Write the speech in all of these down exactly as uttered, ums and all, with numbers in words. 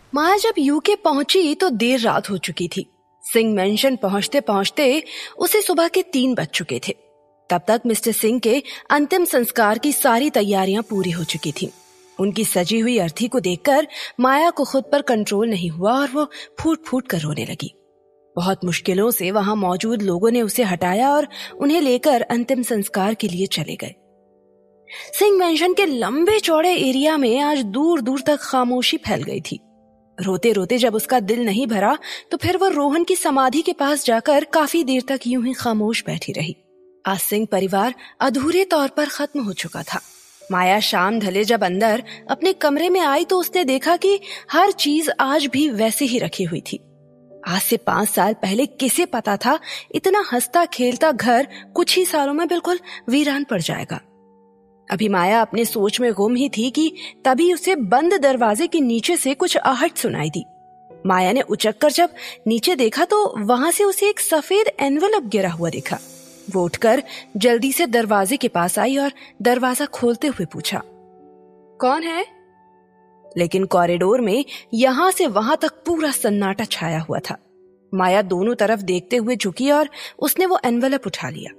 माया जब यूके पहुंची तो देर रात हो चुकी थी। सिंह मेंशन पहुंचते पहुंचते उसे सुबह के तीन बज चुके थे। तब तक मिस्टर सिंह के अंतिम संस्कार की सारी तैयारियां पूरी हो चुकी थीं। उनकी सजी हुई अर्थी को देखकर माया को खुद पर कंट्रोल नहीं हुआ और वो फूट फूट कर रोने लगी। बहुत मुश्किलों से वहां मौजूद लोगों ने उसे हटाया और उन्हें लेकर अंतिम संस्कार के लिए चले गए। सिंह मेंशन के लंबे चौड़े एरिया में आज दूर दूर तक खामोशी फैल गई थी। रोते रोते जब उसका दिल नहीं भरा तो फिर वो रोहन की समाधि के पास जाकर काफी देर तक यूं ही खामोश बैठी रही। आज सिंह परिवार अधूरे तौर पर खत्म हो चुका था। माया शाम ढले जब अंदर अपने कमरे में आई तो उसने देखा कि हर चीज आज भी वैसे ही रखी हुई थी। आज से पांच साल पहले किसे पता था इतना हंसता खेलता घर कुछ ही सालों में बिल्कुल वीरान पड़ जाएगा। अभी माया अपने सोच में गुम ही थी कि तभी उसे बंद दरवाजे के नीचे से कुछ आहट सुनाई दी। माया ने उचककर जब नीचे देखा तो वहां से उसे एक सफेद एनवेलप गिरा हुआ दिखा। वो उठकर जल्दी से दरवाजे के पास आई और दरवाजा खोलते हुए पूछा, कौन है? लेकिन कॉरिडोर में यहां से वहां तक पूरा सन्नाटा छाया हुआ था। माया दोनों तरफ देखते हुए झुकी और उसने वो एनवेलप उठा लिया।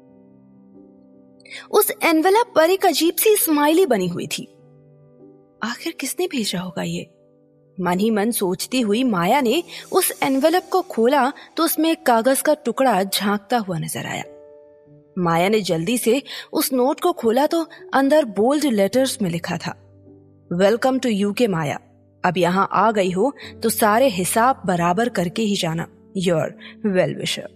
उस एनवेलप पर एक अजीब सी स्माइली बनी हुई थी। आखिर किसने भेजा होगा ये? मन ही मन सोचती हुई माया ने उस एनवेलप को खोला तो उसमें एक कागज का टुकड़ा झांकता हुआ नजर आया। माया ने जल्दी से उस नोट को खोला तो अंदर बोल्ड लेटर्स में लिखा था, वेलकम टू यूके माया। अब यहाँ आ गई हो तो सारे हिसाब बराबर करके ही जाना। Your well wisher.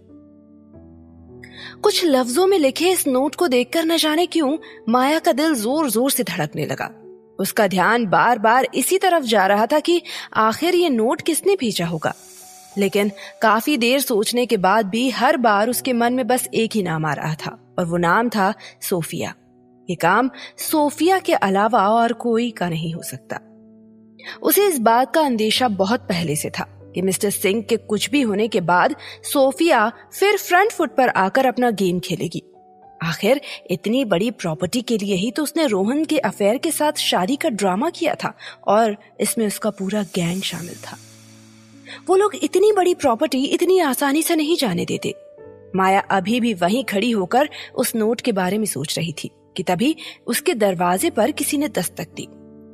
कुछ लफ्जों में लिखे इस नोट को देखकर न जाने क्यों माया का दिल जोर जोर से धड़कने लगा। उसका ध्यान बार बार इसी तरफ जा रहा था कि आखिर ये नोट किसने भेजा होगा। लेकिन काफी देर सोचने के बाद भी हर बार उसके मन में बस एक ही नाम आ रहा था और वो नाम था सोफिया। ये काम सोफिया के अलावा और कोई का नहीं हो सकता। उसे इस बात का अंदेशा बहुत पहले से था कि मिस्टर सिंह के कुछ भी होने के बाद सोफिया फिर फ्रंट फुट पर आकर अपना गेम खेलेगी। आखिर इतनी बड़ी प्रॉपर्टी के लिए ही तो उसने रोहन के अफेयर के साथ शादी का ड्रामा किया था और इसमें उसका पूरा गैंग शामिल था। वो लोग इतनी बड़ी प्रॉपर्टी इतनी आसानी से नहीं जाने देते। माया अभी भी वहीं खड़ी होकर उस नोट के बारे में सोच रही थी कि तभी उसके दरवाजे पर किसी ने दस्तक दी।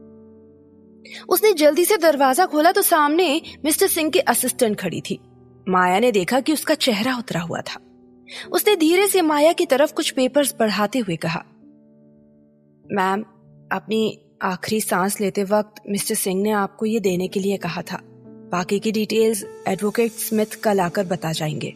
उसने जल्दी से दरवाजा खोला तो सामने मिस्टर सिंह की असिस्टेंट खड़ी थी। माया ने देखा कि उसका चेहरा उतरा हुआ था। उसने धीरे से माया की तरफ कुछ पेपर्स बढ़ाते हुए कहा, मैम, अपनी आखिरी सांस लेते वक्त मिस्टर सिंह ने आपको ये देने के लिए कहा था। बाकी की डिटेल्स एडवोकेट स्मिथ कल आकर बता जाएंगे।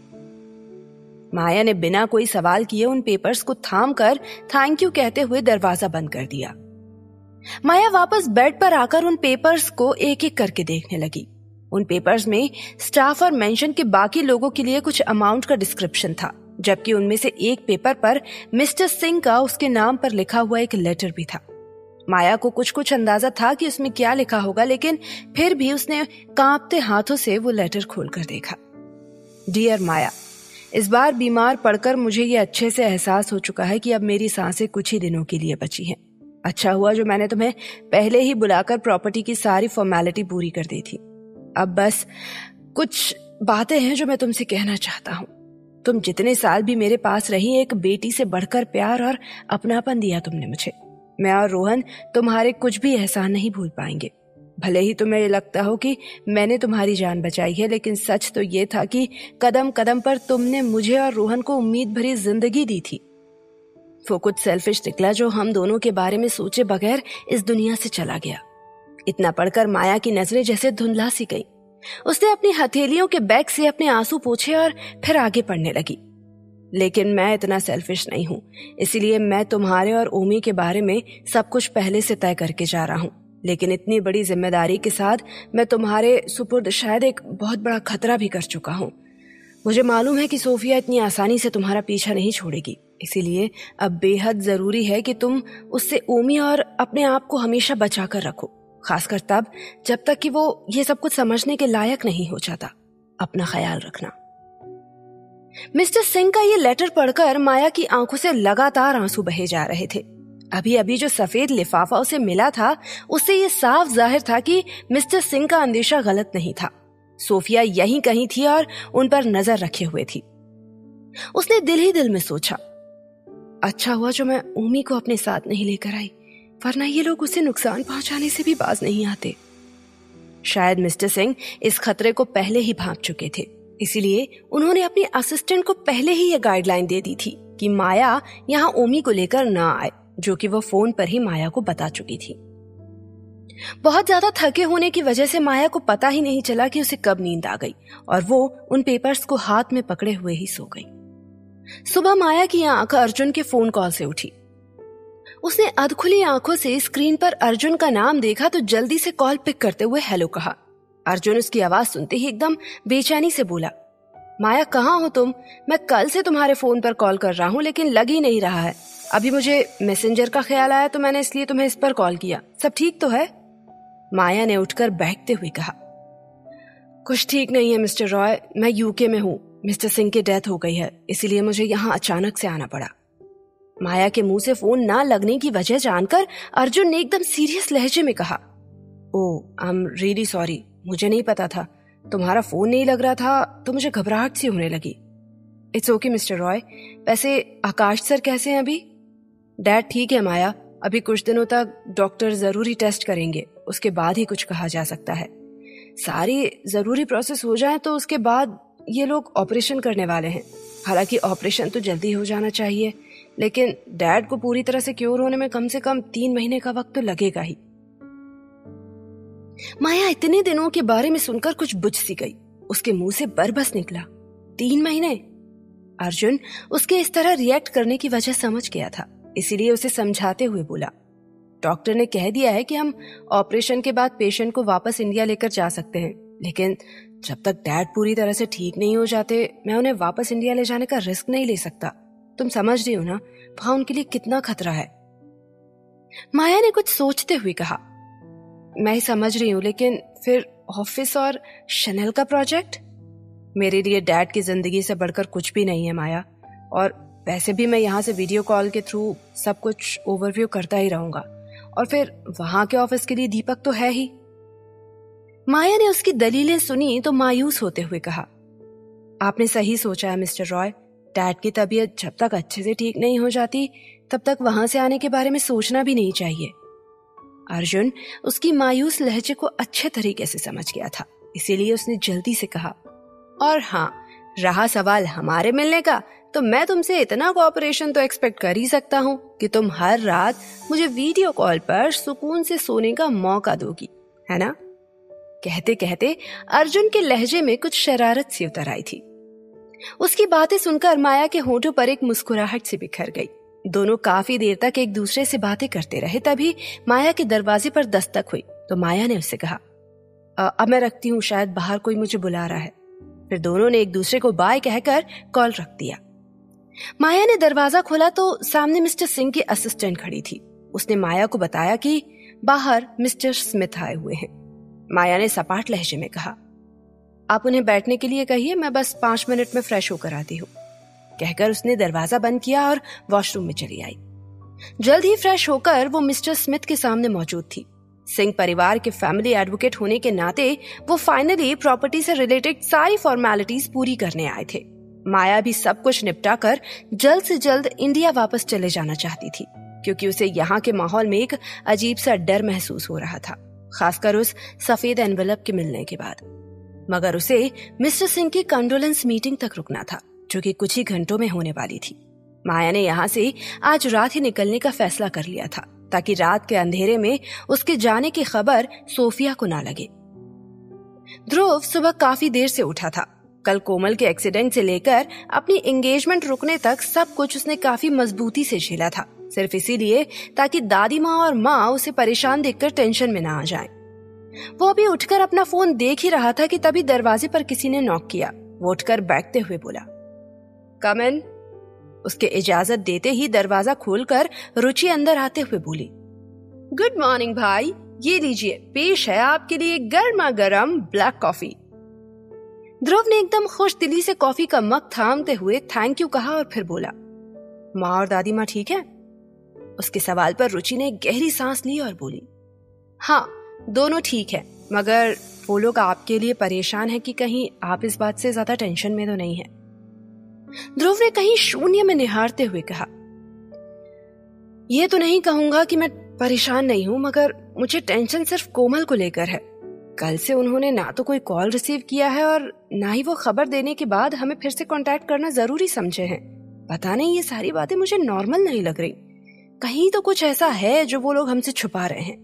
माया ने बिना कोई सवाल किए उन पेपर्स को थाम कर थैंक यू कहते हुए दरवाजा बंद कर दिया। माया वापस बेड पर आकर उन पेपर्स को एक एक करके देखने लगी। उन पेपर्स में स्टाफ और मेंशन के बाकी लोगों के लिए कुछ अमाउंट का डिस्क्रिप्शन था, जबकि उनमें से एक पेपर पर मिस्टर सिंह का उसके नाम पर लिखा हुआ एक लेटर भी था। माया को कुछ कुछ अंदाजा था कि उसमें क्या लिखा होगा, लेकिन फिर भी उसने कांपते हाथों से वो लेटर खोलकर देखा। डियर माया, इस बार बीमार पड़कर मुझे ये अच्छे से एहसास हो चुका है कि अब मेरी सांसें कुछ ही दिनों के लिए बची हैं। अच्छा हुआ जो मैंने तुम्हें पहले ही बुलाकर प्रॉपर्टी की सारी फॉर्मेलिटी पूरी कर दी थी। अब बस कुछ बातें हैं जो मैं तुमसे कहना चाहता हूँ। तुम जितने साल भी मेरे पास रही, एक बेटी से बढ़कर प्यार और अपनापन दिया तुमने मुझे। मैं और रोहन तुम्हारे कुछ भी एहसान नहीं भूल पाएंगे। भले ही तुम्हें लगता हो कि मैंने तुम्हारी जान बचाई है, लेकिन सच तो ये था कि कदम कदम पर तुमने मुझे और रोहन को उम्मीद भरी जिंदगी दी थी। वो कुछ सेल्फिश निकला जो हम दोनों के बारे में सोचे बगैर इस दुनिया से चला गया। इतना पढ़कर माया की नजरें जैसे धुंधला सी गई। उसने अपनी हथेलियों के बैग से अपने आंसू पोंछे और फिर आगे पढ़ने लगी। लेकिन मैं इतना सेल्फिश नहीं हूँ, इसलिए मैं तुम्हारे और ओमी के बारे में सब कुछ पहले से तय करके जा रहा हूँ। लेकिन इतनी बड़ी जिम्मेदारी के साथ मैं तुम्हारे सुपुर्द शायद एक बहुत बड़ा खतरा भी कर चुका हूँ। मुझे मालूम है कि सोफिया इतनी आसानी से तुम्हारा पीछा नहीं छोड़ेगी, इसीलिए अब बेहद जरूरी है कि तुम उससे ओमी और अपने आप को हमेशा बचा कर रखो, खासकर तब जब तक कि वो ये सब कुछ समझने के लायक नहीं हो जाता। अपना ख्याल रखना। मिस्टर सिंह का ये लेटर पढ़कर माया की आंखों से लगातार आंसू बहे जा रहे थे। अभी अभी जो सफेद लिफाफा उसे मिला था उससे ये साफ जाहिर था कि मिस्टर सिंह का अंदेशा गलत नहीं था। सोफिया यहीं कहीं थी और उन पर नजर रखे हुए थी। उसने दिल ही दिल में सोचा, अच्छा हुआ जो मैं ऊमी को अपने साथ नहीं लेकर आई, वरना ये लोग उसे नुकसान पहुंचाने से भी बाज नहीं आते। शायद मिस्टर सिंह इस खतरे को पहले ही भांप चुके थे, इसीलिए उन्होंने अपनी असिस्टेंट को पहले ही यह गाइडलाइन दे दी थी कि माया यहाँ ओमी को लेकर ना आए, जो कि वो फोन पर ही माया को बता चुकी थी। बहुत ज्यादा थके होने की वजह से माया को पता ही नहीं चला कि उसे कब नींद आ गई और वो उन पेपर्स को हाथ में पकड़े हुए ही सो गई। सुबह माया की आंख अर्जुन के फोन कॉल से उठी। उसने अधखुली आंखों से स्क्रीन पर अर्जुन का नाम देखा तो जल्दी से कॉल पिक करते हुए हेलो कहा। अर्जुन उसकी आवाज सुनते ही एकदम बेचैनी से बोला, माया कहाँ हो तुम? मैं कल से तुम्हारे फोन पर कॉल कर रहा हूँ लेकिन लग ही नहीं रहा है। अभी मुझे मैसेंजर का ख्याल आया तो मैंने इसलिए तुम्हें इस पर कॉल किया। सब ठीक तो है? माया ने उठकर बैठते हुए कहा, कुछ ठीक नहीं है मिस्टर रॉय, मैं यूके में हूँ। मिस्टर सिंह की डेथ हो गई है, इसीलिए मुझे यहाँ अचानक से आना पड़ा। माया के मुंह से फोन ना लगने की वजह जानकर अर्जुन ने एकदम सीरियस लहजे में कहा, oh I am really sorry, मुझे नहीं पता था। तुम्हारा फोन नहीं लग रहा था तो मुझे घबराहट सी होने लगी। It's okay mister Roy. वैसे आकाश सर कैसे हैं अभी? डैड ठीक है माया, अभी कुछ दिनों तक डॉक्टर जरूरी टेस्ट करेंगे, उसके बाद ही कुछ कहा जा सकता है। सारी जरूरी प्रोसेस हो जाए तो उसके बाद ये लोग ऑपरेशन करने वाले हैं। हालांकि ऑपरेशन तो जल्दी हो जाना चाहिए, लेकिन डैड को पूरी तरह से क्योर होने में कम से कम तीन महीने का वक्त तो लगेगा ही। माया इतने दिनों के बारे में सुनकर कुछ बुझ सी गई। उसके मुंह से बरबस निकला, तीन महीने? अर्जुन उसके इस तरह रिएक्ट करने की वजह समझ गया था, इसीलिए उसे समझाते हुए बोला, डॉक्टर ने कह दिया है कि हम ऑपरेशन के बाद पेशेंट को वापस इंडिया लेकर जा सकते हैं, लेकिन जब तक डैड पूरी तरह से ठीक नहीं हो जाते मैं उन्हें वापस इंडिया ले जाने का रिस्क नहीं ले सकता। तुम समझ रही हो ना वहां उनके लिए कितना खतरा है। माया ने कुछ सोचते हुए कहा, मैं ही समझ रही हूँ, लेकिन फिर ऑफिस और शनेल का प्रोजेक्ट? मेरे लिए डैड की जिंदगी से बढ़कर कुछ भी नहीं है माया, और वैसे भी मैं यहाँ से वीडियो कॉल के थ्रू सब कुछ ओवरव्यू करता ही रहूंगा, और फिर वहां के ऑफिस के लिए दीपक तो है ही। माया ने उसकी दलीलें सुनी तो मायूस होते हुए कहा, आपने सही सोचा है मिस्टर रॉय, डैड की तबीयत जब तक अच्छे से ठीक नहीं हो जाती तब तक वहां से आने के बारे में सोचना भी नहीं चाहिए। अर्जुन उसकी मायूस लहजे को अच्छे तरीके से समझ गया था, इसीलिए उसने जल्दी से कहा, और हाँ, रहा सवाल हमारे मिलने का, तो मैं तुमसे इतना कोऑपरेशन तो एक्सपेक्ट कर ही सकता हूँ कि तुम हर रात मुझे वीडियो कॉल पर सुकून से सोने का मौका दोगी, है ना? कहते कहते अर्जुन के लहजे में कुछ शरारत सी उतर आई थी। उसकी बातें सुनकर माया के होठों पर एक मुस्कुराहट सी बिखर गई। दोनों काफी देर तक एक दूसरे से बातें करते रहे। तभी माया के दरवाजे पर दस्तक हुई तो माया ने उससे कहा, अब मैं रखती हूँ, शायद बाहर कोई मुझे बुला रहा है। फिर दोनों ने एक दूसरे को बाय कहकर कॉल रख दिया। माया ने दरवाजा खोला तो सामने मिस्टर सिंह की असिस्टेंट खड़ी थी। उसने माया को बताया कि बाहर मिस्टर स्मिथ आए हुए हैं। माया ने सपाट लहजे में कहा, आप उन्हें बैठने के लिए कहिए, मैं बस पांच मिनट में फ्रेश होकर आती हूँ। कहकर उसने दरवाजा बंद किया और वॉशरूम में चली आई। जल्द ही फ्रेश होकर वो मिस्टर स्मिथ के सामने मौजूद थी। सिंह परिवार के फैमिली एडवोकेट होने के नाते वो फाइनली प्रॉपर्टी से रिलेटेड सारी फॉर्मेलिटीज पूरी करने आए थे। माया भी सब कुछ निपटा कर जल्द से जल्द इंडिया वापस चले जाना चाहती थी, क्योंकि उसे यहाँ के माहौल में एक अजीब सा डर महसूस हो रहा था, खासकर उस सफेद एनवेलप के मिलने के बाद। मगर उसे मिस्टर सिंह की कंडोलेंस मीटिंग तक रुकना था, जो कि कुछ ही घंटों में होने वाली थी। माया ने यहाँ से आज रात ही निकलने का फैसला कर लिया था, ताकि रात के अंधेरे में उसके जाने की खबर सोफिया को ना लगे। ध्रुव सुबह काफी देर से उठा था। कल कोमल के एक्सीडेंट से लेकर अपनी एंगेजमेंट रुकने तक सब कुछ उसने काफी मजबूती से झेला था, सिर्फ इसीलिए ताकि दादी माँ और माँ उसे परेशान देखकर टेंशन में ना आ जाएं। वो अभी उठकर अपना फोन देख ही रहा था कि तभी दरवाजे पर किसी ने नॉक किया। वो उठकर बैठते हुए बोला, कम इन। उसके इजाजत देते ही दरवाजा खोलकर रुचि अंदर आते हुए बोली, गुड मॉर्निंग भाई, ये लीजिए, पेश है आपके लिए गर्मा गर्म ब्लैक कॉफी। ध्रुव ने एकदम खुश दिली से कॉफी का मग थामते हुए थैंक यू कहा और फिर बोला, माँ और दादी माँ ठीक है? उसके सवाल पर रुचि ने गहरी सांस ली और बोली, हाँ दोनों ठीक है, मगर वो लोग आपके लिए परेशान है कि कहीं आप इस बात से ज्यादा टेंशन में तो नहीं है। ध्रुव ने कहीं शून्य में निहारते हुए कहा, ये तो नहीं कहूंगा कि मैं परेशान नहीं हूं, मगर मुझे टेंशन सिर्फ कोमल को लेकर है। कल से उन्होंने ना तो कोई कॉल रिसीव किया है और ना ही वो खबर देने के बाद हमें फिर से कांटेक्ट करना जरूरी समझे हैं। पता नहीं, ये सारी बातें मुझे नॉर्मल नहीं लग रही। कहीं तो कुछ ऐसा है जो वो लोग हमसे छुपा रहे हैं।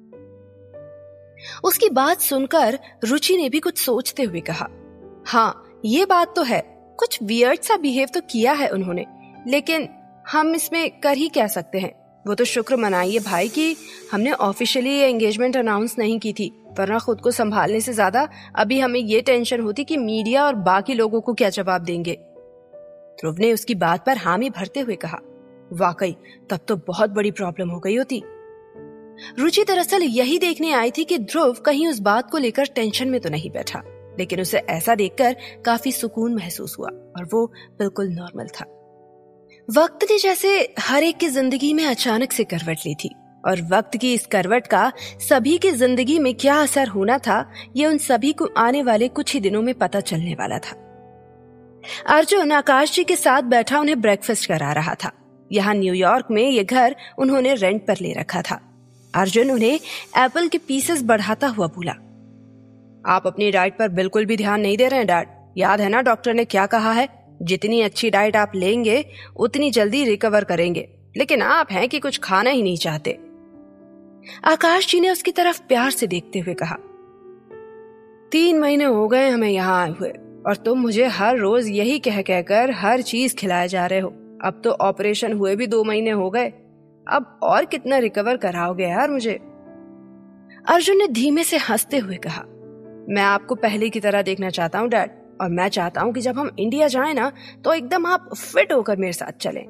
उसकी बात सुनकर रुचि ने भी कुछ सोचते हुए कहा, हाँ ये बात तो है, कुछ वियर्ड सा बिहेव तो किया है उन्होंने, लेकिन हम इसमें कर ही क्या सकते हैं। वो तो शुक्र मनाइए भाई कि हमने ऑफिशियली ये एंगेजमेंट अनाउंस नहीं की थी, वरना खुद को संभालने से ज्यादा अभी हमें ये टेंशन होती कि मीडिया और बाकी लोगों को क्या जवाब देंगे। ध्रुव ने उसकी बात पर हामी भरते हुए कहा, वाकई तब तो बहुत बड़ी प्रॉब्लम हो गई होती। रुचि दरअसल यही देखने आई थी कि ध्रुव कहीं उस बात को लेकर टेंशन में तो नहीं बैठा, लेकिन उसे ऐसा देखकर काफी सुकून महसूस हुआ और वो बिल्कुल नॉर्मल था। वक्त ने जैसे हर एक की जिंदगी में अचानक से करवट ली थी, और वक्त की इस करवट का सभी की जिंदगी में क्या असर होना था, ये उन सभी को आने वाले कुछ ही दिनों में पता चलने वाला था। अर्जुन आकाश जी के साथ बैठा उन्हें ब्रेकफास्ट करा रहा था। यहाँ न्यूयॉर्क में ये घर उन्होंने रेंट पर ले रखा था। अर्जुन उन्हें एप्पल के पीसेस बढ़ाता हुआ बोला, आप अपनी डाइट पर बिल्कुल भी ध्यान नहीं दे रहे हैं डैड। याद है ना डॉक्टर ने क्या कहा है, जितनी अच्छी डाइट आप लेंगे उतनी जल्दी रिकवर करेंगे, लेकिन आप हैं कि कुछ खाना ही नहीं चाहते। आकाश जी ने उसकी तरफ प्यार से देखते हुए कहा, तीन महीने हो गए हमें यहाँ आए हुए और तुम मुझे हर रोज यही कह कहकर हर चीज खिलाए जा रहे हो। अब तो ऑपरेशन हुए भी दो महीने हो गए, अब और कितना रिकवर कराओगे यार मुझे। अर्जुन ने धीमे से हंसते हुए कहा, मैं आपको पहले की तरह देखना चाहता हूँ डैड, और मैं चाहता हूँ कि जब हम इंडिया जाएं ना तो एकदम आप फिट होकर मेरे साथ चलें।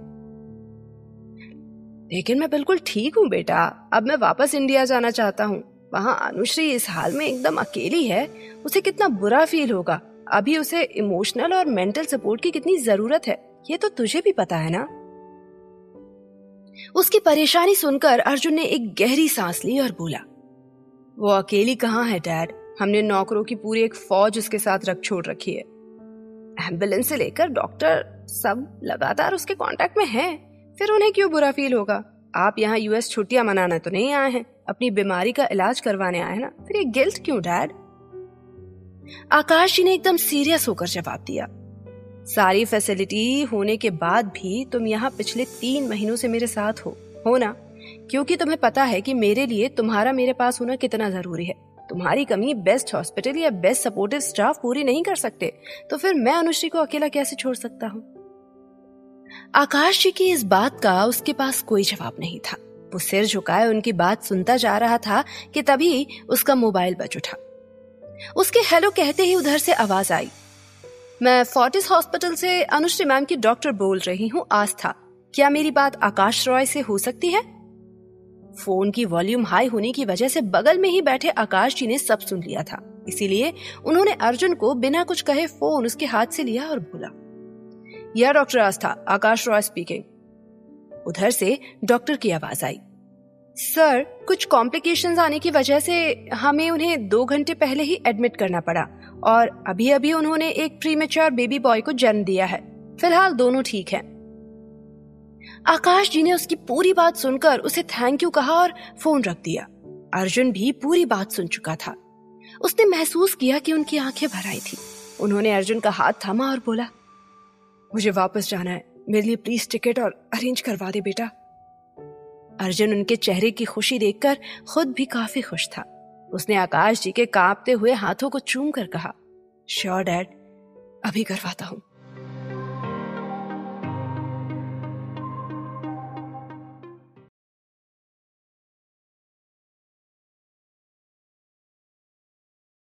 लेकिन मैं बिल्कुल ठीक हूँ बेटा, अब मैं वापस इंडिया जाना चाहता हूँ। वहां अनुश्री इस हाल में एकदम अकेली है, उसे कितना बुरा फील होगा। अभी उसे इमोशनल और मेंटल सपोर्ट की कितनी जरूरत है, ये तो तुझे भी पता है ना। उसकी परेशानी सुनकर अर्जुन ने एक गहरी सांस ली और बोला, वो अकेली कहाँ है डैड, हमने नौकरों की पूरी एक फौज उसके साथ रख छोड़ रखी है। एम्बुलेंस से लेकर डॉक्टर सब लगातार उसके कांटेक्ट में हैं, फिर उन्हें क्यों बुरा फील होगा। आप यहाँ यूएस छुट्टियां मनाने तो नहीं आए हैं, अपनी बीमारी का इलाज करवाने आए हैं ना, फिर ये गिल्ट क्यों डैड। आकाश जी ने एकदम सीरियस होकर जवाब दिया, सारी फैसिलिटी होने के बाद भी तुम यहाँ पिछले तीन महीनों से मेरे साथ हो हो ना, क्योंकि तुम्हें पता है कि मेरे लिए तुम्हारा मेरे पास होना कितना जरूरी है। तुम्हारी कमी बेस्ट हॉस्पिटल या बेस्ट सपोर्टिव स्टाफ पूरी नहीं कर सकते, तो फिर मैं अनुश्री को अकेला कैसे छोड़ सकता हूँ। आकाश जी की इस बात का उसके पास कोई जवाब नहीं था। वो सिर झुकाए उनकी बात सुनता जा रहा था कि तभी उसका मोबाइल बज उठा। उसके हेलो कहते ही उधर से आवाज आई, मैं फोर्टिस हॉस्पिटल से अनुश्री मैम की डॉक्टर बोल रही हूँ आस्था, क्या मेरी बात आकाश रॉय से हो सकती है। फोन की वॉल्यूम हाई होने की वजह से बगल में ही बैठे आकाश जी ने सब सुन लिया था, इसीलिए उन्होंने अर्जुन को बिना कुछ कहे फोन उसके हाथ से लिया और बोला, यह डॉक्टर आस्था, आकाश रॉय स्पीकिंग। उधर से डॉक्टर की आवाज आई, सर कुछ कॉम्प्लिकेशंस आने की वजह से हमें उन्हें दो घंटे पहले ही एडमिट करना पड़ा और अभी अभी उन्होंने एक प्रीमेच्योर बेबी बॉय को जन्म दिया है, फिलहाल दोनों ठीक हैं। आकाश जी ने उसकी पूरी बात सुनकर उसे थैंक यू कहा और फोन रख दिया। अर्जुन भी पूरी बात सुन चुका था। उसने महसूस किया कि उनकी आंखें भर आई थी। उन्होंने अर्जुन का हाथ थामा और बोला, मुझे वापस जाना है, मेरे लिए प्लीज टिकट और अरेंज करवा दे बेटा। अर्जुन उनके चेहरे की खुशी देखकर खुद भी काफी खुश था। उसने आकाश जी के कांपते हुए हाथों को चूम कर कहा, श्योर डैड, अभी करवाता हूँ।